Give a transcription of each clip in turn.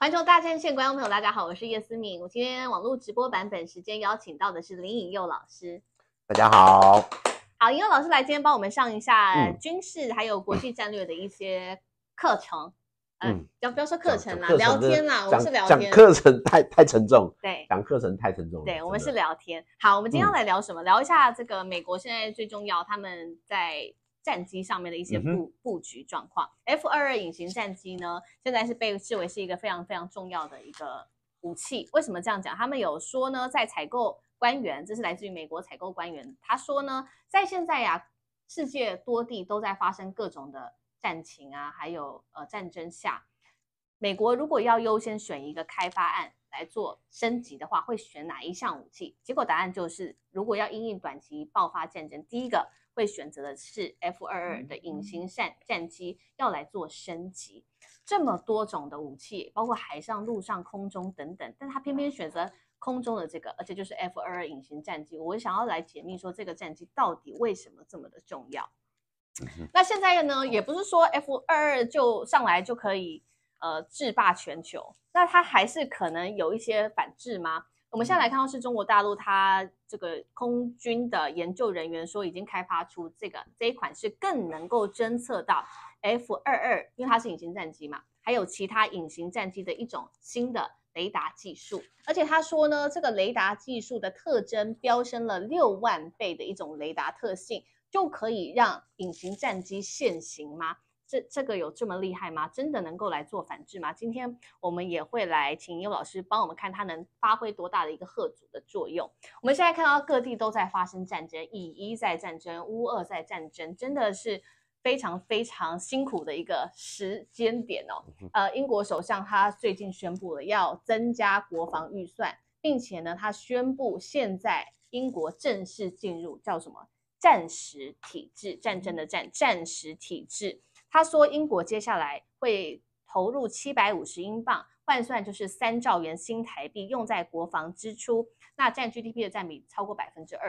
环球大战线观众朋友，大家好，我是叶思敏。我今天网络直播版本时间邀请到的是林颖佑老师。 大家好， 好，颖佑老师来今天帮我们上一下军事还有国际战略的一些课程。不要说课程啦，聊天啦，我们是聊天。 讲课程太沉重， 对， 讲课程太沉重。 对，我们是聊天。好，我们今天要来聊什么？聊一下这个美国现在最重要，他们在战机上面的一些布局状况。F-22隐形战机呢，现在是被视为是一个非常非常重要的一个武器。为什么这样讲？他们有说呢，在采购官员，这是来自于美国采购官员，他说呢，在现在呀，世界多地都在发生各种的战情啊，还有战争下，美国如果要优先选一个开发案来做升级的话，会选哪一项武器？结果答案就是，如果要因应短期爆发战争，第一个会选择的是 F-22的隐形战机，要来做升级。这么多种的武器，包括海上、陆上、空中等等，但他偏偏选择空中的这个，而且就是 F-22隐形战机。我想要来解密说，这个战机到底为什么这么的重要？那现在呢，也不是说 F-22就上来就可以制霸全球，那它还是可能有一些反制吗？我们现在来看到是中国大陆，它这个空军的研究人员说，已经开发出这一款是更能够侦测到 F-22，因为它是隐形战机嘛，还有其他隐形战机的一种新的雷达技术。而且他说呢，这个雷达技术的特征飙升了6万倍的一种雷达特性，就可以让隐形战机现形吗？这个有这么厉害吗？真的能够来做反制吗？今天我们也会来请尤老师帮我们看它能发挥多大的一个吓阻的作用。我们现在看到各地都在发生战争，以伊在战争，乌俄在战争，真的是非常非常辛苦的一个时间点哦。英国首相他最近宣布了要增加国防预算，并且呢，他宣布现在英国正式进入叫什么战时体制，战争的战时体制。他说，英国接下来会投入750英镑，换算就是3兆元新台币，用在国防支出。那占 GDP 的占比超过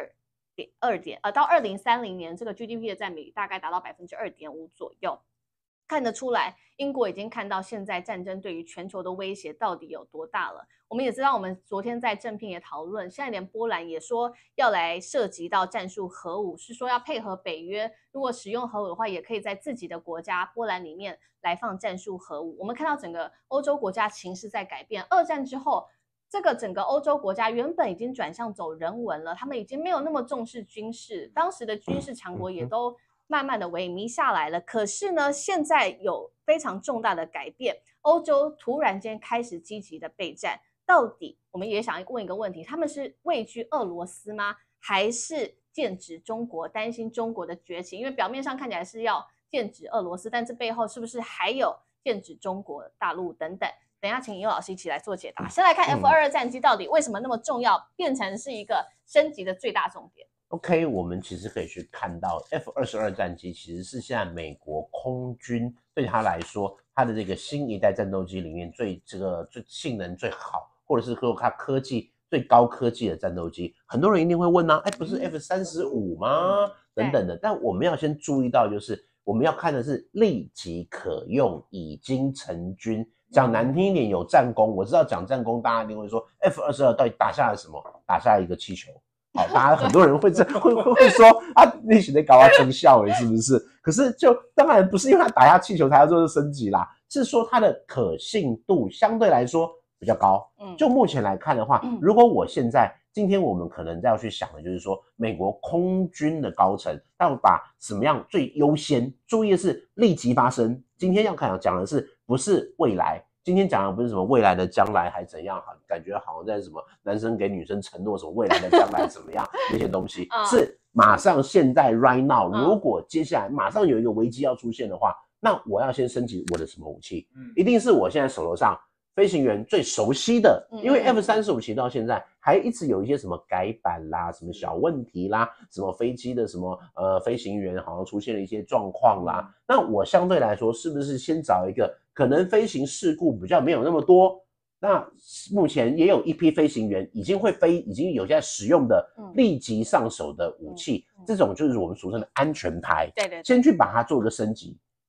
2.2%，到2030年，这个 GDP 的占比大概达到2.5%左右。看得出来，英国已经看到现在战争对于全球的威胁到底有多大了。我们也知道，我们昨天在正片也讨论，现在连波兰也说要来涉及到战术核武，是说要配合北约，如果使用核武的话，也可以在自己的国家波兰里面来放战术核武。我们看到整个欧洲国家情势在改变，二战之后，这个整个欧洲国家原本已经转向走人文了，他们已经没有那么重视军事，当时的军事强国也都慢慢的萎靡下来了。可是呢，现在有非常重大的改变，欧洲突然间开始积极的备战。到底我们也想问一个问题，他们是畏惧俄罗斯吗？还是剑指中国，担心中国的崛起？因为表面上看起来是要剑指俄罗斯，但这背后是不是还有剑指中国大陆等等？等一下请尤老师一起来做解答。先来看 F-22战机到底为什么那么重要，变成是一个升级的最大重点。 OK， 我们其实可以去看到 F-22战机其实是现在美国空军对他来说，它的这个新一代战斗机里面最性能最好，或者是说它科技最高科技的战斗机。很多人一定会问啊，不是 F-35吗？等等的。但我们要先注意到，就是我们要看的是立即可用，已经成军。讲难听一点，有战功。我知道讲战功，大家一定会说 F-22到底打下来什么？打下来一个气球。好，大家很多人会说啊，你是在搞他成效是不是？可是就当然不是因为他打下气球才要做升级啦，是说它的可信度相对来说比较高。就目前来看的话，如果我今天我们可能要去想的就是说，美国空军的高层要把什么样最优先，注意的是立即发生。今天要讲的是不是未来？今天讲的不是什么未来的将来还怎样，感觉好像在什么男生给女生承诺什么未来的将来怎么样那些东西，是马上现在 right now。如果接下来马上有一个危机要出现的话，那我要先升级我的什么武器？一定是我现在手头上飞行员最熟悉的，因为 F-35其实到现在还一直有一些什么改版啦、什么小问题啦、什么飞机的什么飞行员好像出现了一些状况啦，那我相对来说是不是先找一个可能飞行事故比较没有那么多，那目前也有一批飞行员已经会飞，已经有在使用的立即上手的武器，这种就是我们俗称的安全牌， 对， 先去把它做一个升级。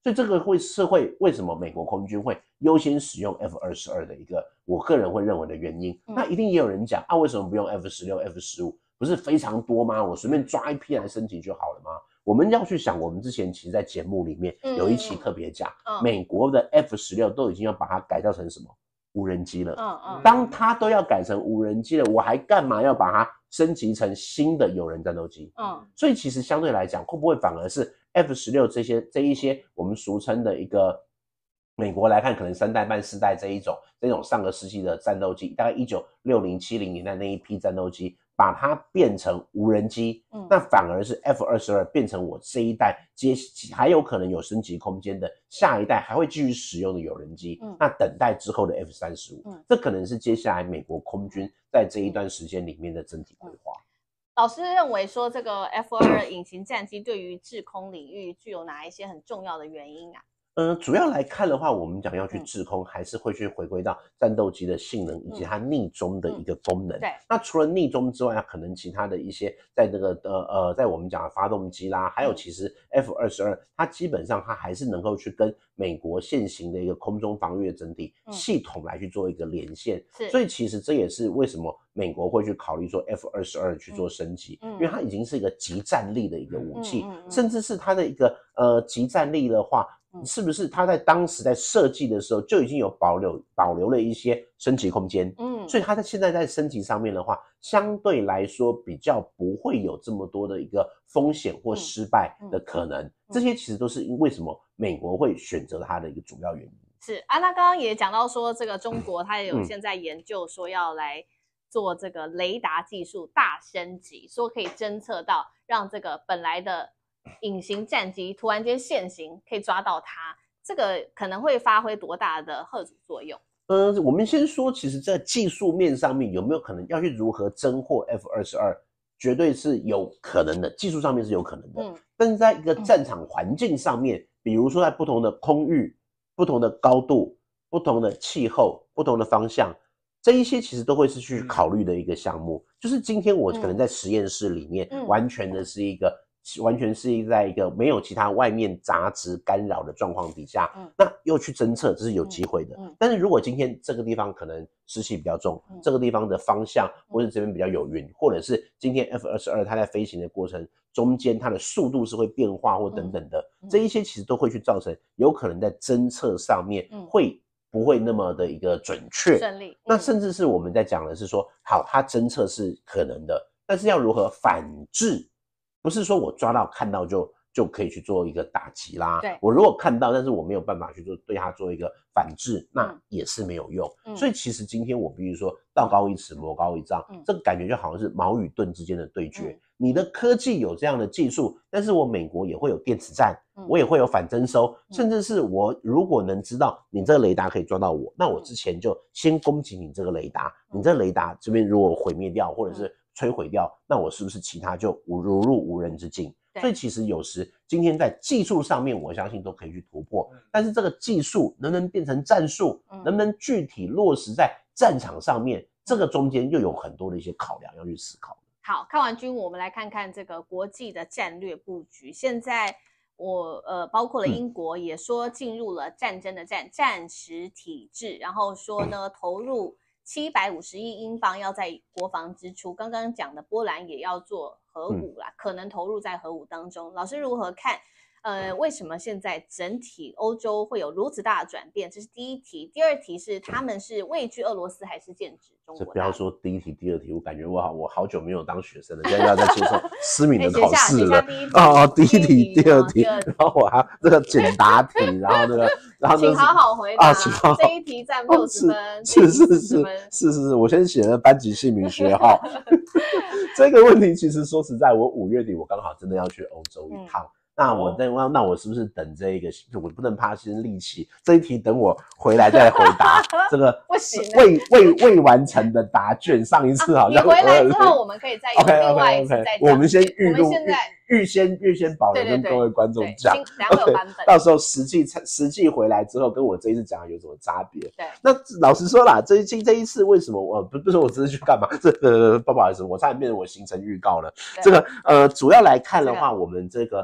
所以这个会为什么美国空军会优先使用 F-22的一个我个人会认为的原因。那一定也有人讲啊，为什么不用 F-16、F-15？不是非常多吗？我随便抓一批来升级就好了吗？我们要去想，我们之前其实在节目里面有一期特别讲，美国的 F-16都已经要把它改造成什么无人机了。当它都要改成无人机了，我还干嘛要把它升级成新的有人战斗机？所以其实相对来讲，会不会反而是 F-16这一些我们俗称的一个美国来看，可能3代半4代这种上个世纪的战斗机，大概1960、70年代那一批战斗机，把它变成无人机，那反而是 F-22变成我这一代还有可能有升级空间的下一代还会继续使用的有人机，那等待之后的 F-35，这可能是接下来美国空军在这一段时间里面的整体规划。 老师认为说这个 F-22隐形战机对于制空领域具有哪一些很重要的原因啊？ 主要来看的话，我们讲要去制空，还是会去回归到战斗机的性能以及它匿踪的一个功能。 对， 那除了匿踪之外，可能其他的一些在这个在我们讲的发动机啦，还有其实 F-22它基本上它还是能够去跟美国现行的一个空中防御的整体系统来去做一个连线。所以其实这也是为什么美国会去考虑说 F-22去做升级，因为它已经是一个集战力的一个武器，甚至是它的一个集战力的话。是不是它在当时在设计的时候就已经有保留了一些升级空间？所以它现在在升级上面的话，相对来说比较不会有这么多的一个风险或失败的可能。这些其实都是为什么美国会选择它的一个主要原因。 是啊，那刚刚也讲到说，这个中国它也有现在研究说要来做这个雷达技术大升级，说可以侦测到让这个本来的隐形战机突然间现形，可以抓到它，这个可能会发挥多大的吓阻作用？ 我们先说，其实在技术面上面有没有可能要去如何侦获 F-22，绝对是有可能的，技术上面是有可能的。但是在一个战场环境上面，比如说在不同的空域、不同的高度、不同的气候、不同的方向，这一些其实都会是去考虑的一个项目。就是今天我可能在实验室里面，完全是在一个没有其他外面杂质干扰的状况底下，那又去侦测，这是有机会的。但是如果今天这个地方可能湿气比较重，这个地方的方向或者这边比较有云，或者是今天 F-22它在飞行的过程中间它的速度是会变化或等等的，这一些其实都会去造成有可能在侦测上面会不会那么的一个准确顺利。那甚至是我们在讲的是说，好，它侦测是可能的，但是要如何反制？不是说我抓到看到就可以去做一个打击啦。对，我如果看到，但是我没有办法去对它做一个反制，那也是没有用。所以其实今天我必须说，道高一尺，魔高一丈，这个感觉就好像是矛与盾之间的对决。你的科技有这样的技术，但是我美国也会有电磁战，我也会有反征收，甚至是我如果能知道你这个雷达可以抓到我，那我之前就先攻击你这个雷达，你这个雷达这边如果毁灭掉，或者是摧毁掉，那我是不是其他就如入无人之境？所以其实有时今天在技术上面，我相信都可以去突破，但是这个技术能不能变成战术，能不能具体落实在战场上面，这个中间又有很多的一些考量要去思考。 好，看完军武，我们来看看这个国际的战略布局。现在包括了英国也说进入了战争的战时体制，然后说呢投入750亿英镑要在国防支出。刚刚讲的波兰也要做核武啦，可能投入在核武当中。老师如何看？为什么现在整体欧洲会有如此大的转变？这是第一题。第二题是他们是畏惧俄罗斯还是剑指中国？ 不要说第一题、第二题，我感觉我好久没有当学生了，现在要在接受思敏的考试了。第一题、第二题，然后我还这个简答题，然后请好好回答。这一题占60分， 是，我先写了班级姓名学号。这个问题其实说实在，我5月底我刚好真的要去欧洲一趟。那我是不是等这一个？我不能怕先立起这一题，等我回来再回答。这个不行， 未完成的答卷，上一次好像你回来之后，我们可以再用另外一次再讲。 我们先预先保留跟各位观众讲，到时候实际回来之后，跟我这一次讲有什么差别？对，那老实说啦，这一次为什么我不是我这次去干嘛？不好意思，我差点变成我行程预告了。这个主要来看的话，我们这个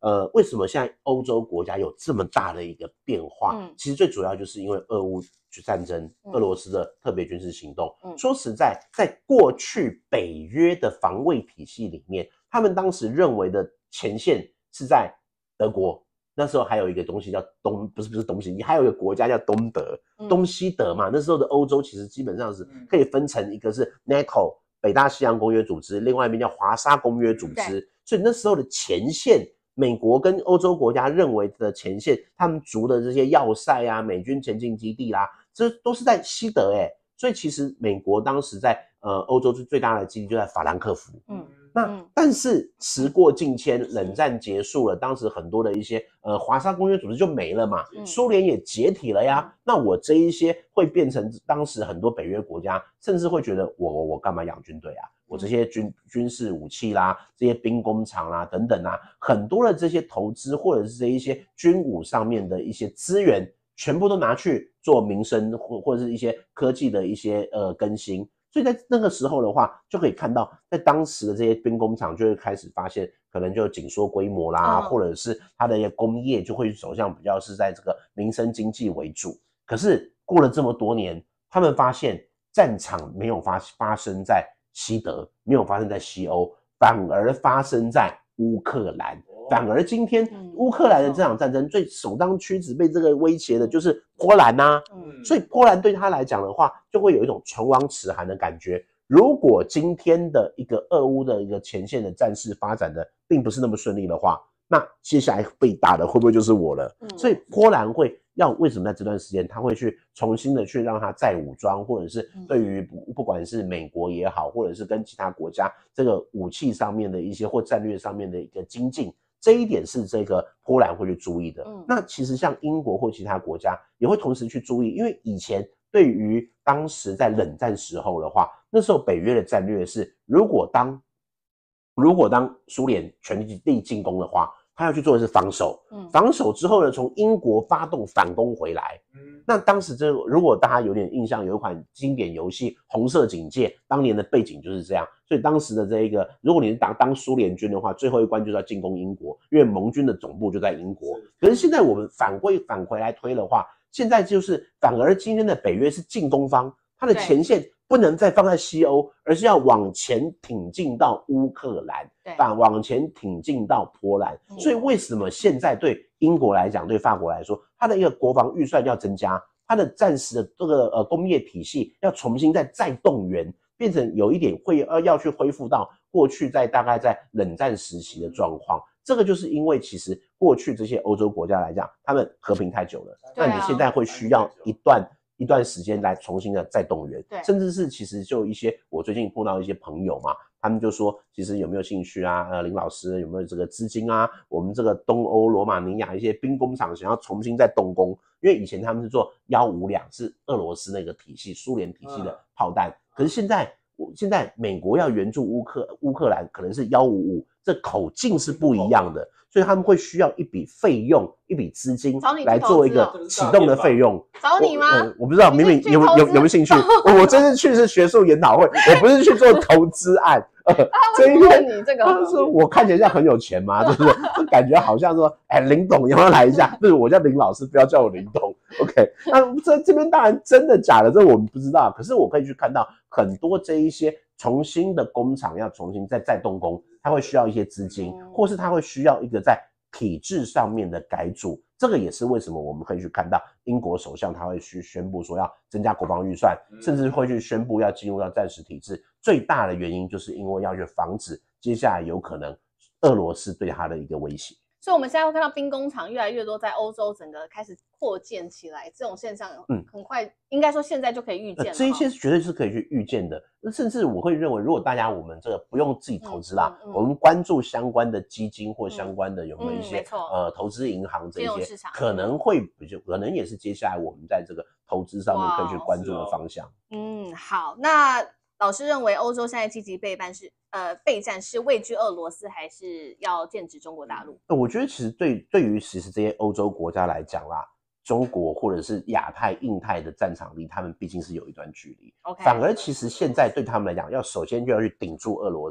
为什么现在欧洲国家有这么大的一个变化？其实最主要就是因为俄乌战争，俄罗斯的特别军事行动。说实在，在过去北约的防卫体系里面，他们当时认为的前线是在德国。那时候还有一个东西叫不是东西，还有一个国家叫东德，东西德嘛。那时候的欧洲其实基本上是可以分成一个是 NATO 北大西洋公约组织，另外一边叫华沙公约组织。所以那时候的前线，美国跟欧洲国家认为的前线，他们筑的这些要塞啊、美军前进基地啦，这都是在西德所以其实美国当时在欧洲最大的基地就在法兰克福。但是时过境迁，冷战结束了，当时很多的一些华沙公约组织就没了嘛，苏联也解体了呀。那我这一些会变成当时很多北约国家甚至会觉得我干嘛养军队啊？我这些军事武器啦，这些兵工厂啦等等啊，很多的这些投资或者是这一些军武上面的一些资源，全部都拿去做民生或者是一些科技的一些更新。所以在那个时候的话，就可以看到在当时的这些兵工厂就会开始发现可能就紧缩规模啦，或者是它的一些工业就会走向比较是在这个民生经济为主。可是过了这么多年，他们发现战场没有发生在西德，没有发生在西欧，反而发生在乌克兰。反而今天乌克兰的这场战争最首当其冲被这个威胁的就是波兰所以波兰对他来讲的话，就会有一种唇亡齿寒的感觉。如果今天的一个俄乌的一个前线的战事发展的并不是那么顺利的话，那接下来被打的会不会就是我了？所以波兰会为什么在这段时间他会去重新的去让他再武装，或者是对于不管是美国也好，或者是跟其他国家这个武器上面的一些或战略上面的一个精进，这一点是这个波兰会去注意的。那其实像英国或其他国家也会同时去注意，因为以前对于当时在冷战时候的话，那时候北约的战略是，如果当苏联全力进攻的话，他要去做的是防守，防守之后呢，从英国发动反攻回来。那当时如果大家有点印象，有一款经典游戏《红色警戒》，当年的背景就是这样。所以当时的这一个，如果你是当苏联军的话，最后一关就是要进攻英国，因为盟军的总部就在英国。可是现在我们返回来推的话，现在就是反而今天的北约是进攻方，它的前线不能再放在西欧，而是要往前挺进到乌克兰，往前挺进到波兰。所以为什么现在对英国来讲，对法国来说，它的一个国防预算要增加，它的战时的这个工业体系要重新再动员，变成有一点要去恢复到过去大概在冷战时期的状况。这个就是因为其实过去这些欧洲国家来讲，他们和平太久了，那你现在会需要一段时间来重新的再动员，甚至是其实就一些我最近碰到一些朋友嘛，他们就说其实有没有兴趣啊？林老师有没有这个资金啊？我们这个东欧罗马尼亚一些兵工厂想要重新再动工，因为以前他们是做152是俄罗斯那个体系、苏联体系的炮弹，可是现在美国要援助乌克兰可能是155，这口径是不一样的。所以他们会需要一笔费用、一笔资金来做一个启动的费用。 找你吗？ 我不知道，明明有没有兴趣？我这次去是学术研讨会，我不是去做投资案。 这一问你这个， 他说我看起来像很有钱吗？就是感觉好像说，林董要不要来一下？不是，我叫林老师，不要叫我林董。OK， 那这边当然真的假的，这我们不知道。可是我可以去看到很多这一些重新的工厂要重新再动工，它会需要一些资金，或是它会需要一个在体制上面的改组。这个也是为什么我们可以去看到英国首相他会去宣布说要增加国防预算，甚至会去宣布要进入到战时体制。最大的原因就是因为要去防止接下来有可能俄罗斯对他的一个威胁。 所以我们现在会看到兵工厂越来越多在欧洲整个开始扩建起来，这种现象很快应该说现在就可以预见了。 这一些绝对是可以去预见的。甚至我会认为，如果大家我们这个不用自己投资啦，我们关注相关的基金或相关的有没有一些投资银行这些，可能也是接下来我们在这个投资上面可以去关注的方向。 好，那老师认为欧洲现在积极备战是畏惧俄罗斯，还是要剑指中国大陆？ 我觉得其实对于其实这些欧洲国家来讲啦，中国或者是亚太、印太的战场离他们毕竟是有一段距离。反而其实现在对他们来讲，首先就要去顶住俄罗斯，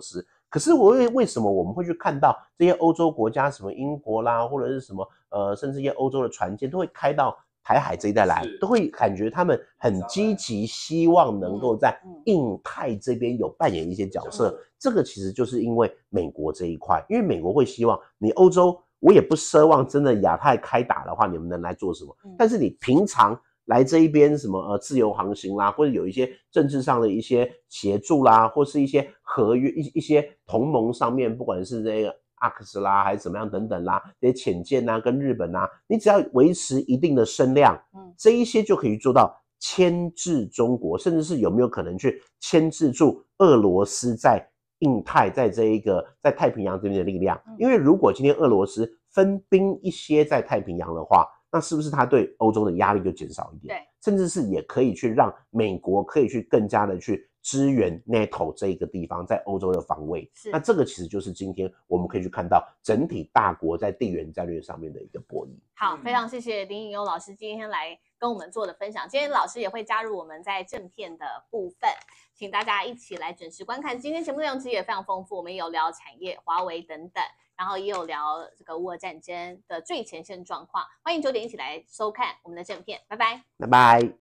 可是为什么我们会去看到这些欧洲国家，什么英国啦，或者是什么甚至一些欧洲的船舰都会开到台海这一带来，都会感觉他们很积极，希望能够在印太这边有扮演一些角色。这个其实就是因为美国这一块，因为美国会希望你欧洲，我也不奢望真的亚太开打的话，你们能来做什么？但是你平常来这一边什么自由航行啦，或者有一些政治上的一些协助啦，或是一些合约一些同盟上面，不管是这个AUKUS 啦还是怎么样等等啦，这些潜舰啊跟日本啊，你只要维持一定的声量，这一些就可以做到牵制中国，甚至是有没有可能去牵制住俄罗斯在印太在这一个在太平洋这边的力量。因为如果今天俄罗斯分兵一些在太平洋的话，那是不是他对欧洲的压力就减少一点？对，甚至是也可以去让美国可以去更加的去支援 NATO 这一个地方在欧洲的防卫。那这个其实就是今天我们可以去看到整体大国在地缘战略上面的一个博弈。好， 非常谢谢林颖优老师今天来跟我们做的分享。今天老师也会加入我们在正片的部分，请大家一起来准时观看。今天节目内容其实也非常丰富，我们也有聊产业、华为等等。然后也有聊这个乌俄战争的最前线状况，欢迎9点一起来收看我们的正片，拜拜， 拜拜。